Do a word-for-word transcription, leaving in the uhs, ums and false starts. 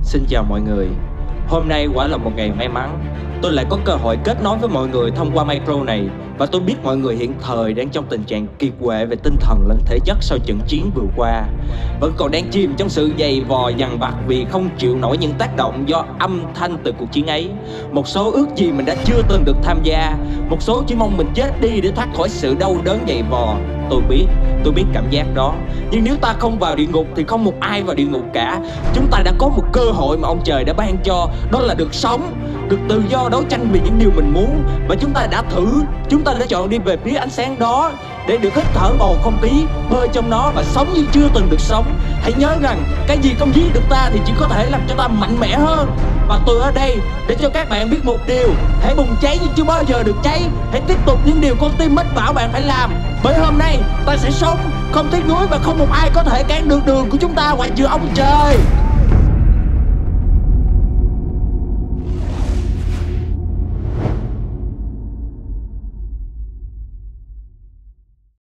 Xin chào mọi người. Hôm nay quả là một ngày may mắn. Tôi lại có cơ hội kết nối với mọi người thông qua micro này. Và tôi biết mọi người hiện thời đang trong tình trạng kiệt quệ về tinh thần lẫn thể chất sau trận chiến vừa qua. Vẫn còn đang chìm trong sự dày vò dằn vặt vì không chịu nổi những tác động do âm thanh từ cuộc chiến ấy. Một số ước gì mình đã chưa từng được tham gia. Một số chỉ mong mình chết đi để thoát khỏi sự đau đớn dày vò. Tôi biết, tôi biết cảm giác đó. Nhưng nếu ta không vào địa ngục thì không một ai vào địa ngục cả. Chúng ta đã có một cơ hội mà ông trời đã ban cho. Đó là được sống, được tự do đấu tranh vì những điều mình muốn. Và chúng ta đã thử, chúng ta đã chọn đi về phía ánh sáng đó để được hít thở bầu không khí, bơi trong nó và sống như chưa từng được sống. Hãy nhớ rằng cái gì không giết được ta thì chỉ có thể làm cho ta mạnh mẽ hơn. Và tôi ở đây để cho các bạn biết một điều: hãy bùng cháy nhưng chưa bao giờ được cháy. Hãy tiếp tục những điều con tim mách bảo bạn phải làm. Bởi hôm nay ta sẽ sống, không tiếc nuối và không một ai có thể cản được đường của chúng ta ngoại trừ ông trời.